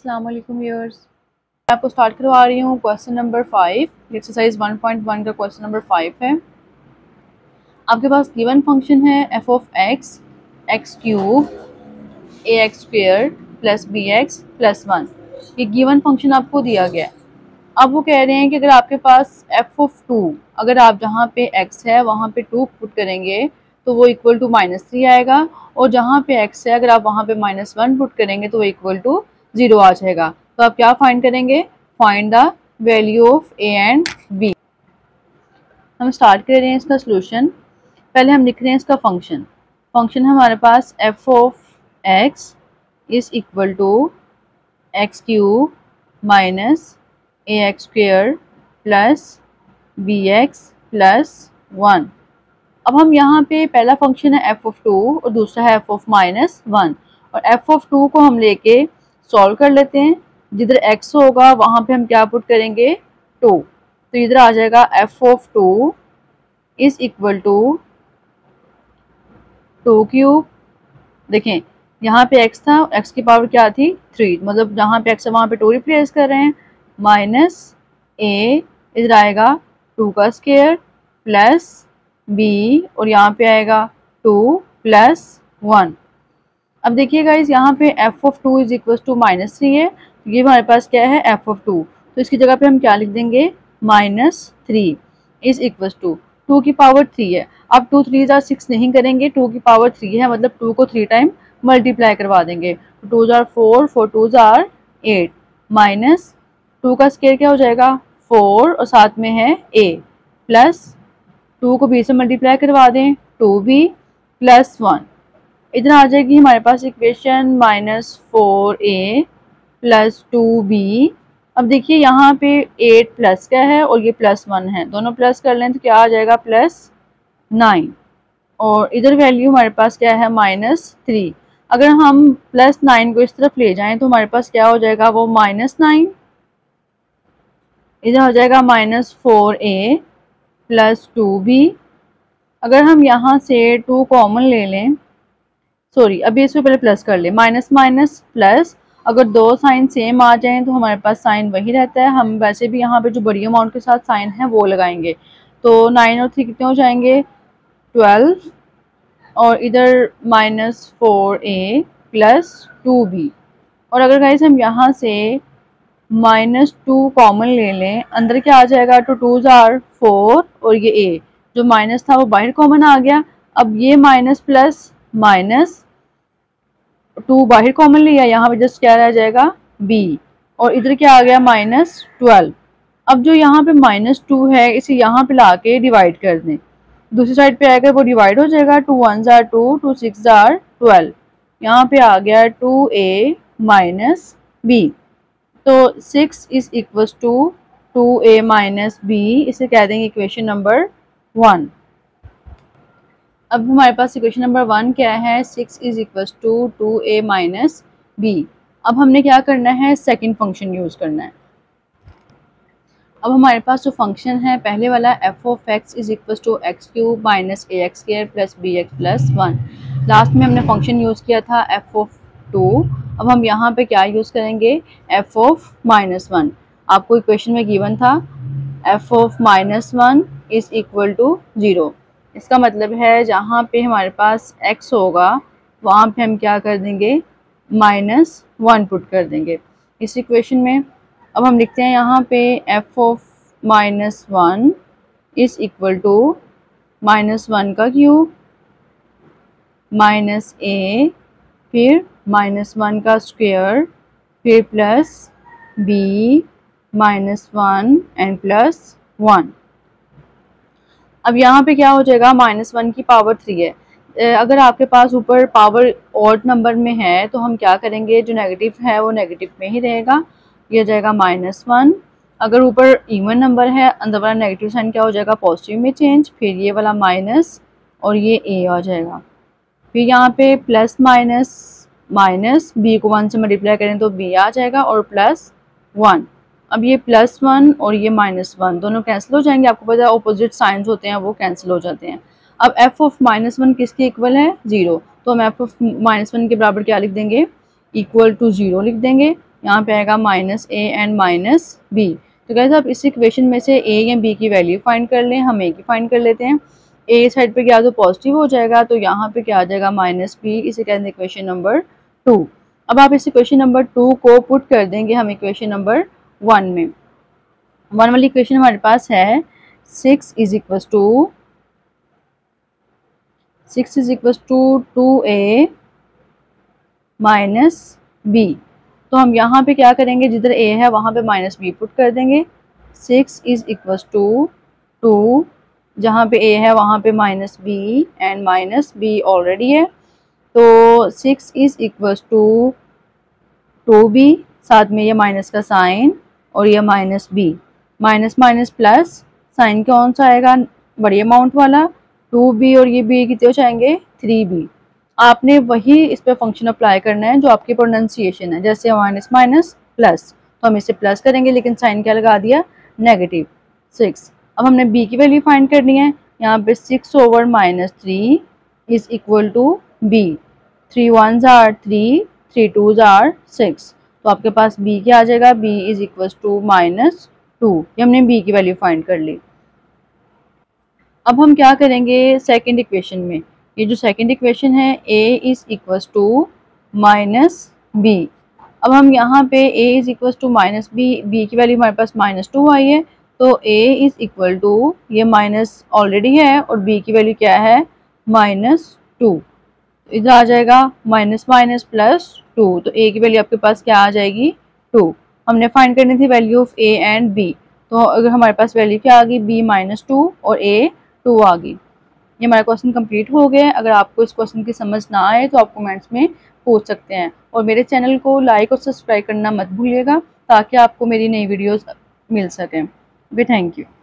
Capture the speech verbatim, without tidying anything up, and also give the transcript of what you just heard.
अस्सलाम वालेकुम व्यूअर्स, मैं आपको स्टार्ट करवा रही हूँ question number five. Exercise one point one का क्वेश्चन नंबर फाइव है। आपके पास गिवन फंक्शन है F of X X cube A X square plus B x plus one. ये गिवन फंक्शन आपको दिया गया है। अब वो कह रहे हैं कि अगर आपके पास एफ ऑफ टू, अगर आप जहाँ पे एक्स है वहाँ पे टू पुट करेंगे तो वो इक्वल टू माइनस थ्री आएगा, और जहाँ पे एक्स है अगर आप वहाँ पे माइनस वन पुट करेंगे तो वो इक्वल टू जीरो आ जाएगा। तो आप क्या फाइंड करेंगे? Find the value of A and B. हम स्टार्ट कर रहे हैं इसका सोल्यूशन। पहले हम लिख रहे हैं इसका फंक्शन। फंक्शन हमारे पास F of x is equal to x cube minus A X square plus B x plus one. अब हम यहाँ पे पहला फंक्शन है एफ ऑफ टू और दूसरा है एफ ऑफ माइनस वन, और एफ ऑफ टू को हम लेके सॉल्व कर लेते हैं। जिधर एक्स होगा वहाँ पे हम क्या पुट करेंगे? टू। तो इधर आ जाएगा F of two is equal to two cube. देखें यहाँ पे एक्स था, एक्स की पावर क्या थी? थ्री, मतलब जहाँ पे एक्स है वहाँ पे टू रिप्लेस कर रहे हैं। माइनस ए इधर आएगा टू का स्क्वायर प्लस बी, और यहाँ पे आएगा टू प्लस वन। अब देखिए गाइस यहाँ पे F of two is equal to minus three है, ये हमारे पास क्या है? F of two. तो इसकी जगह पे हम क्या लिख देंगे? Minus three is equal to two की पावर थ्री है। अब टू थ्री जार सिक्स नहीं करेंगे, टू की पावर थ्री है, मतलब टू को थ्री टाइम मल्टीप्लाई करवा देंगे। टू जार फोर, फोर टू जार एट, माइनस टू का स्क्वायर क्या हो जाएगा? फोर, और साथ में है ए, प्लस टू को बी से मल्टीप्लाई करवा दें, टू बी प्लस वन। इधर आ जाएगी हमारे पास equation minus four a plus two b. अब देखिए यहाँ पे एट प्लस का है और ये प्लस वन है, दोनों प्लस कर लें तो क्या आ जाएगा? Plus nine. और इधर वैल्यू हमारे पास क्या है? Minus three. अगर हम प्लस नाइन को इस तरफ ले जाएं तो हमारे पास क्या हो जाएगा? वो माइनस नाइन। इधर हो जाएगा minus four a plus two b. अगर हम यहाँ से टू कॉमन ले लें, सॉरी अभी इसमें पहले प्लस कर ले, माइनस माइनस प्लस। अगर दो साइन सेम आ जाएं तो हमारे पास साइन वही रहता है। हम वैसे भी यहाँ पे जो बड़ी अमाउंट के साथ साइन है वो लगाएंगे। तो नाइन और थ्री कितने हो जाएंगे? ट्वेल्व, और इधर minus four a plus two b. और अगर गाइस हम यहाँ से माइनस टू कॉमन ले लें, अंदर क्या आ जाएगा? टू टू जार फोर, और ये ए जो माइनस था वो बाहर कॉमन आ गया। अब ये माइनस प्लस माइनस टू बाहर कॉमन लिया, यहाँ पे जस्ट क्या रह जाएगा? बी, और इधर क्या आ गया? Minus twelve. अब जो यहाँ पे माइनस टू है इसे यहाँ पे ला के डिवाइड कर दें, दूसरी साइड पे आएगा वो डिवाइड हो जाएगा। टू वन जार टू, टू सिक्स जार ट्वेल्व, यहाँ पे आ गया टू ए माइनस बी। तो six is equal to two a minus b, इसे कह देंगे इक्वेशन नंबर वन। अब हमारे पास इक्वेशन नंबर वन क्या है? Six is equal to two a minus b. अब हमने क्या करना है? सेकंड फंक्शन यूज़ करना है। अब हमारे पास जो फंक्शन है पहले वाला f of x is equal to x cube minus A x square plus B x plus one. Last में हमने फंक्शन यूज़ किया था एफ ऑफ टू। अब हम यहाँ पे क्या यूज़ करेंगे? F of minus one. आपको इक्वेशन में गिवन था f of minus one is equal to zero. इसका मतलब है जहाँ पे हमारे पास x होगा वहाँ पे हम क्या कर देंगे? माइनस वन पुट कर देंगे इस इक्वेशन में। अब हम लिखते हैं यहाँ पे f of minus one is equal to minus one का क्यूब माइनस ए, फिर माइनस वन का स्क्वायर, फिर plus b minus one and plus one. अब यहाँ पे क्या हो जाएगा? माइनस वन की पावर थ्री है। अगर आपके पास ऊपर पावर ऑड नंबर में है तो हम क्या करेंगे? जो नेगेटिव है वो नेगेटिव में ही रहेगा, ये जाएगा माइनस वन। अगर ऊपर इवन नंबर है अंदर वाला नेगेटिव साइन क्या हो जाएगा? पॉजिटिव में चेंज, फिर ये वाला माइनस और ये ए आ जाएगा। फिर यहाँ पे प्लस माइनस माइनस, बी को वन से मल्टीप्लाई करें तो बी आ जाएगा, और प्लस वन। अब ये प्लस वन और ये माइनस वन दोनों कैंसिल हो जाएंगे। आपको पता है अपोजिट साइंस होते हैं वो कैंसिल हो जाते हैं। अब एफ ऑफ माइनस वन किसके इक्वल है? ज़ीरो। तो हम एफ ऑफ माइनस वन के बराबर क्या लिख देंगे? इक्वल टू ज़ीरो लिख देंगे। यहाँ पे आएगा minus a and minus b. तो गाइस आप इस इक्वेशन में से ए या बी की वैल्यू फाइंड कर लें, हम ए की फाइंड कर लेते हैं। ए साइड पे क्या तो पॉजिटिव हो जाएगा, तो यहाँ पे क्या आ जाएगा माइनस बी, इसे कहते हैं इक्वेशन नंबर टू। अब आप इस इक्वेशन नंबर टू को पुट कर देंगे हम इक्वेशन नंबर वन में। वन वाली इक्वेशन हमारे पास है six is equal to six is equal to two a minus b. तो हम यहाँ पे क्या करेंगे, जिधर ए है वहाँ पे माइनस बी पुट कर देंगे। Six is equal to two, जहाँ पे ए है वहाँ पे minus b and minus b already है, तो six is equal to two b, साथ में ये माइनस का साइन और ये minus b, minus minus plus, sign कौन सा आएगा बड़ी अमाउंट वाला, टू बी और ये बी कितने हो जाएंगे थ्री बी। आपने वही इस पर फंक्शन अप्लाई करना है जो आपकी प्रोनाउंसिएशन है, जैसे माइनस माइनस प्लस, तो हम इसे प्लस करेंगे लेकिन साइन क्या लगा दिया नेगेटिव सिक्स। अब हमने बी की वैल्यू फाइंड करनी है, यहाँ पे six over minus three is equal to b, three one are three, three two are six, तो आपके पास b क्या आ जाएगा, b is equal to minus two. ये हमने b की वैल्यू फाइंड कर ली। अब हम क्या करेंगे सेकंड इक्वेशन में, ये जो सेकंड इक्वेशन है a is equal to minus b. अब हम यहाँ पे a is equal to minus b, b की वैल्यू हमारे पास माइनस टू आई है, तो a इज इक्वल टू ये माइनस ऑलरेडी है और b की वैल्यू क्या है माइनस टू, इधर आ जाएगा माइनस माइनस प्लस टू, तो a की वैल्यू आपके पास क्या आ जाएगी टू। हमने फाइंड करनी थी value of a and b, तो अगर हमारे पास वैल्यू क्या आ गई b माइनस टू और a टू आ गई। ये हमारा क्वेश्चन कंप्लीट हो गया है। अगर आपको इस क्वेश्चन की समझ ना आए तो आप कमेंट्स में पूछ सकते हैं, और मेरे चैनल को लाइक और सब्सक्राइब करना मत भूलिएगा ताकि आपको मेरी नई वीडियोस मिल सकें। वे थैंक यू।